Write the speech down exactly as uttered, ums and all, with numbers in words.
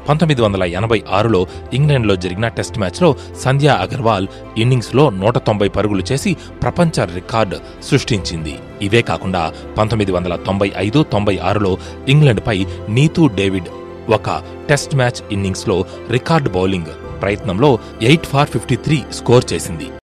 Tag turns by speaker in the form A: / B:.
A: పంతొమ్మిది వందల ఎనభై ఆరులో ఇంగ్లాండ్లో జరిగిన టెస్ట్ మ్యాచ్లో సంధ్యా అగర్వాల్ ఇన్నింగ్స్లో నూట తొంభై పరుగులు చేసి ప్రపంచ రికార్డు సృష్టించింది. ఇవే కాకుండా పంతొమ్మిది వందల తొంభై ఐదు తొంభై ఆరులో ఇంగ్లాండ్పై నీతూ డేవిడ్ ఒక టెస్ట్ మ్యాచ్ ఇన్నింగ్స్లో రికార్డు బౌలింగ్ ప్రయత్నంలో eight for fifty three score చేసింది.